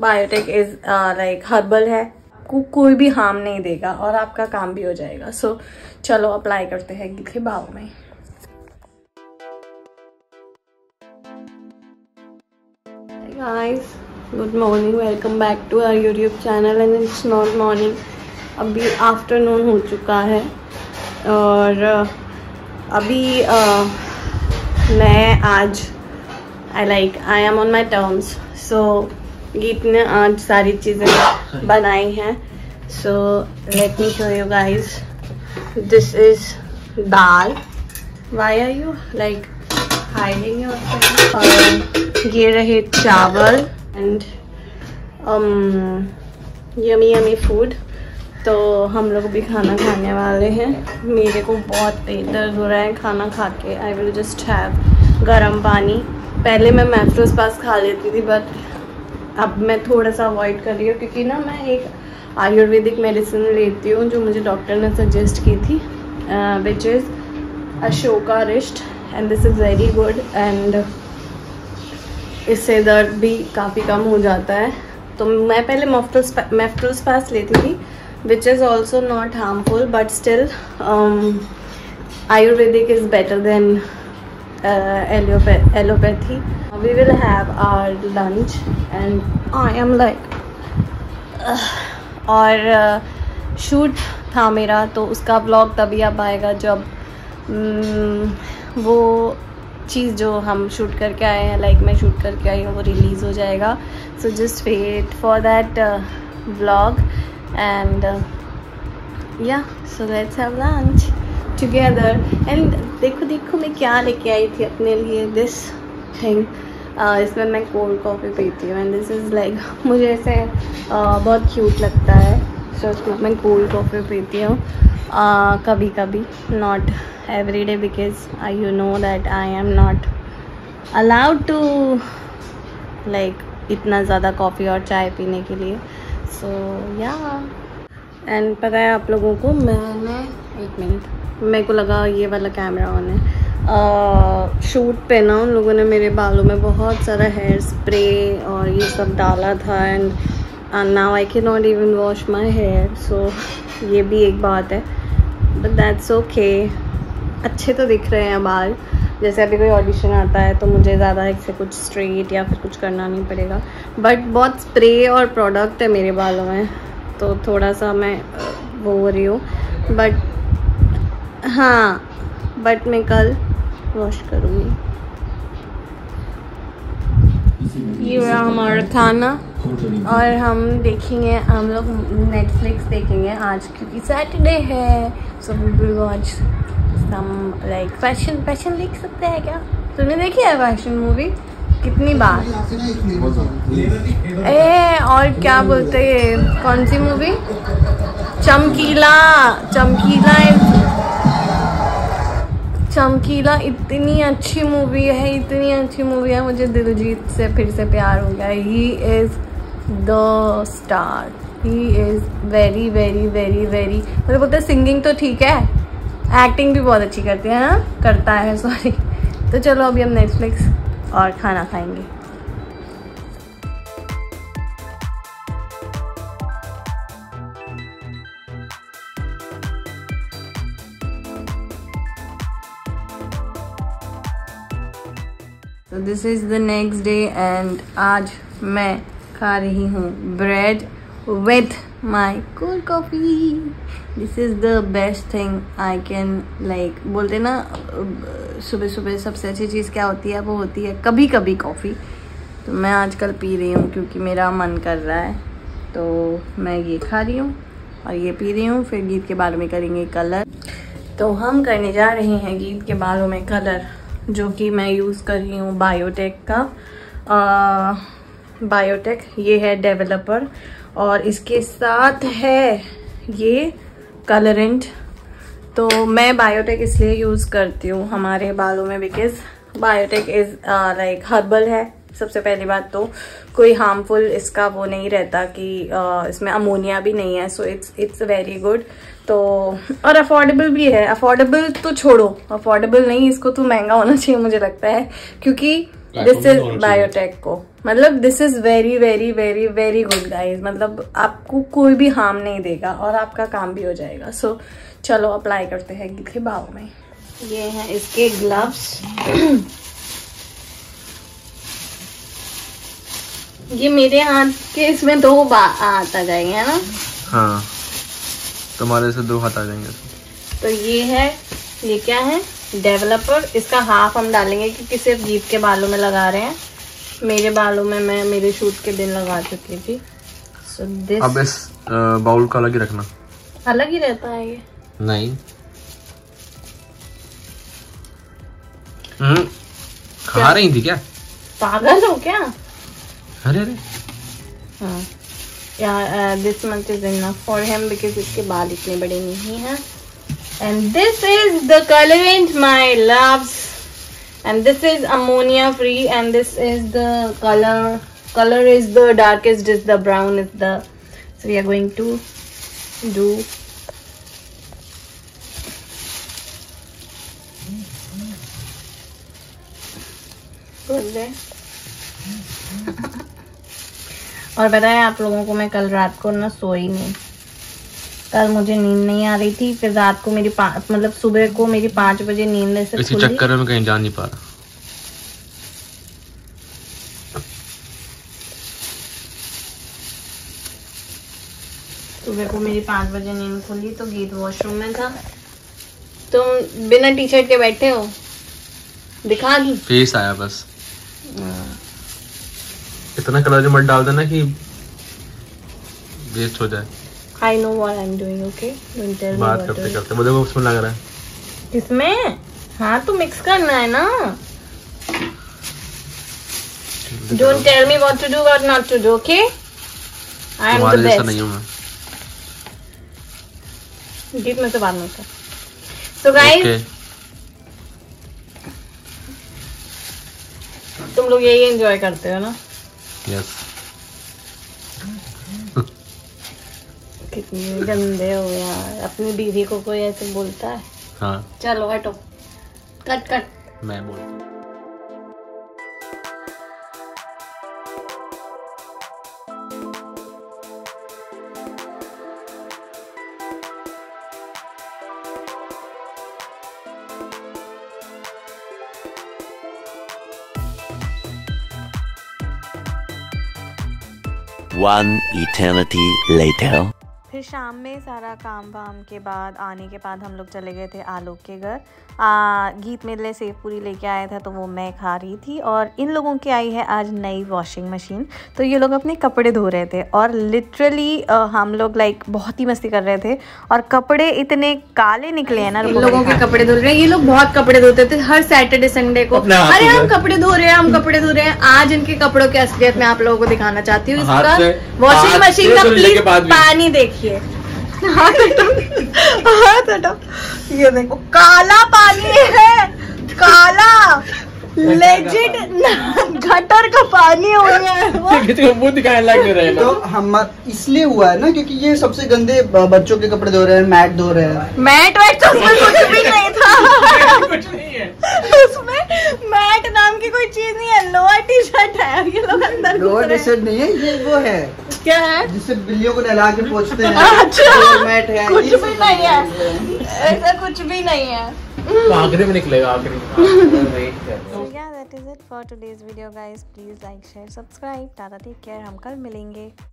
Biotech is like herbal है, कोई भी हार्म नहीं देगा और आपका काम भी हो जाएगा। सो चलो अप्लाई करते हैं गीत के बालों में। Guys good morning, welcome back to our YouTube channel and it's not morning, अभी आफ्टरनून हो चुका है और अभी मैं आज I am on my terms. So Geet ने आज सारी चीज़ें बनाई हैं। So let me show you guys, this is dal. Why are you like hiding yourself? और ये रहे चावल एंड यमी यमी फूड। तो हम लोग भी खाना खाने वाले हैं। मेरे को बहुत पेट दर्द हो रहा है खाना खा के। आई विल जस्ट हैव गर्म पानी। पहले मैं मैफ्रोज पास खा लेती थी बट अब मैं थोड़ा सा अवॉइड कर रही हूँ क्योंकि ना मैं एक आयुर्वेदिक मेडिसिन लेती हूँ जो मुझे डॉक्टर ने सजेस्ट की थी, which is Ashokarishta and this is very good and इससे दर्द भी काफ़ी कम हो जाता है। तो मैं पहले मैफ्रोज पास लेती थी which is also not harmful but still Ayurvedic is better than allopathy. We will have our lunch and I am like और शूट था मेरा तो उसका ब्लॉग तभी आ पाएगा जब वो चीज़ जो हम शूट करके आए हैं, लाइक मैं शूट करके आई हूँ, वो रिलीज़ हो जाएगा। So just wait for that blog and yeah, so let's have lunch together and देखो मैं क्या लेके आई थी अपने लिए, this thing। इसमें मैं कोल्ड कॉफ़ी पीती हूँ एंड दिस इज़ लाइक मुझे ऐसे बहुत क्यूट लगता है। सो इसमें मैं कोल्ड कॉफ़ी पीती हूँ कभी कभी, not every day because you know that I am not allowed to like इतना ज़्यादा कॉफ़ी और चाय पीने के लिए। सो या एंड पता है आप लोगों को, मैंने एक मिनट, मेरे को लगा ये वाला कैमरा ऑन है। शूट पे ना उन लोगों ने मेरे बालों में बहुत सारा हेयर स्प्रे और ये सब डाला था and now I can not even wash my hair. So ये भी एक बात है बट दैट्स ओके। अच्छे तो दिख रहे हैं बाल, जैसे अभी कोई ऑडिशन आता है तो मुझे ज़्यादा इससे कुछ स्ट्रेट या फिर कुछ करना नहीं पड़ेगा। बट बहुत स्प्रे और प्रोडक्ट है मेरे बालों में तो थोड़ा सा मैं वो हो रही हूँ। बट हाँ, बट मैं कल वॉश करूँगी। ये रहा हमारा खाना और हम देखेंगे, हम लोग नेटफ्लिक्स देखेंगे आज क्योंकि सैटरडे है। So we will watch like fashion देख सकते हैं क्या? तुमने देखी है फैशन मूवी कितनी बार? और क्या बोलते हैं, कौन सी मूवी? चमकीला इतनी अच्छी मूवी है, मुझे दिलजीत से फिर से प्यार हो गया। He is the star, he is very very very very, मतलब बोलते हैं सिंगिंग तो ठीक है, एक्टिंग भी बहुत अच्छी करता है सॉरी। तो चलो अभी हम नेटफ्लिक्स और खाना खाएंगे। तो this is the next day and आज मैं खा रही हूँ bread with my cold coffee. This is the best thing I can like, बोलते ना सुबह सुबह सबसे अच्छी चीज़ क्या होती है, वो होती है कभी कभी कॉफ़ी। तो मैं आजकल पी रही हूँ क्योंकि मेरा मन कर रहा है, तो मैं ये खा रही हूँ और ये पी रही हूँ। फिर गीत के बालों में करेंगे कलर। तो हम करने जा रहे हैं गीत के बालों में कलर, जो कि मैं यूज़ कर रही हूँ बायोटेक का। बायोटेक ये है डेवलपर और इसके साथ है ये कलरेंट। तो मैं बायोटेक इसलिए यूज़ करती हूँ हमारे बालों में because Biotique is like herbal है। सबसे पहली बात तो कोई हार्मफुल इसका वो नहीं रहता कि इसमें अमोनिया भी नहीं है। So it's very good. तो और अफोर्डेबल भी है। अफोर्डेबल तो छोड़ो, अफोर्डेबल नहीं, इसको तो महंगा होना चाहिए मुझे लगता है, क्योंकि दिस इज बायोटेक को मतलब this is very very very very good guys. मतलब आपको कोई भी हार्म नहीं देगा और आपका काम भी हो जाएगा। सो चलो अप्लाई करते हैं गीत के बालों में। ये हैं इसके ग्लव्स। ये मेरे हाथ के इसमें 2 हाथ आ जाएंगे, है ना? हाँ, तुम्हारे से 2 हाथ आ जाएंगे। तो ये क्या है? डेवलपर। इसका हाफ हम डालेंगे क्योंकि सिर्फ गीत के बालों में लगा रहे हैं। मेरे बालों में मैं मेरे शूट के दिन लगा चुकी थी। सो दिस अब इस बाउल का अलग ही रखना। अलग ही रहता है ये? नहीं। खा रही थी क्या? पागल हो क्या? अरे हाँ यार, this much is enough for him because इसके बाल इतने बड़े नहीं हैं। And this is the colourant my loves, and this is ammonia free, and this is the color is the darkest, is the brown is the, so we are going to do और बताएं आप लोगों को, मैं कल रात को ना सोई नहीं। कल मुझे नींद नहीं आ रही थी, फिर रात को मेरी मतलब सुबह को मेरी 5 बजे नींद से इसी चक्कर में कहीं जा नहीं पा रहा। सुबह को मेरी 5 बजे नींद खुली तो गीत वॉशरूम में था। तुम बिना टी शर्ट के बैठे हो, दिखा दी फेस आया बस। इतना कलर मत डाल देना कि वेस्ट हो जाए। I know what I'm doing, okay? Don't tell me बात what करते करते मुझे वो उसमें लग रहा है। किसमें? हाँ तो मिक्स करना है ना। Don't tell me what to do, what not to do, okay? I am the best. नहीं हूँ मैं। गीत में से बात नहीं कर। So guys, तुम लोग यही एंजॉय करते हो ना? Yes. कितने गंदे हो यार, अपनी बीवी को कोई ऐसे बोलता है? हाँ। चलो हटो, कट। मैं बोलता हूँ। One eternity later. फिर शाम में सारा काम वाम के बाद आने के बाद हम लोग चले गए थे आलोक के घर। गीत मेरे लिए सेव पूरी लेके आया था तो वो मैं खा रही थी। और इन लोगों की आई है आज नई वॉशिंग मशीन, तो ये लोग अपने कपड़े धो रहे थे और लिटरली हम लोग लाइक बहुत ही मस्ती कर रहे थे और कपड़े इतने काले निकले हैं ना। लोगों के कपड़े धो रहे हैं, ये लोग बहुत कपड़े धोते थे हर सैटरडे संडे को। अरे हम कपड़े धो रहे हैं, हम कपड़े धो रहे हैं। आज इनके कपड़ों की असलियत मैं आप लोगों को दिखाना चाहती हूँ। इसका वॉशिंग मशीन का प्लीज पानी देखिए। हाथ हटाओ, ये देखो काला पानी है, काला लेजिट गटर का पानी हो गया है। मुंह दिखाने लग रहे हैं। तो हम इसलिए हुआ है ना क्योंकि ये सबसे गंदे बच्चों के कपड़े धो रहे हैं, मैट धो रहे हैं। मैट वैट तो उसमें कुछ भी नहीं था। कुछ नहीं है उसमें, मैट नाम की कोई चीज नहीं है। लोअर टी शर्ट है, ये लोग अंदर लोअर टी शर्ट नहीं है, ये वो है क्या है जिससे बिल्लियों को नहला के पोंछते हैं। अच्छा, मैट है, कुछ भी नहीं है, ऐसा कुछ भी नहीं है। आखिरी में निकलेगा आखिरी। So yeah, that is it for today's video guys. Please like, share, subscribe. Tata, take care. हम कल मिलेंगे।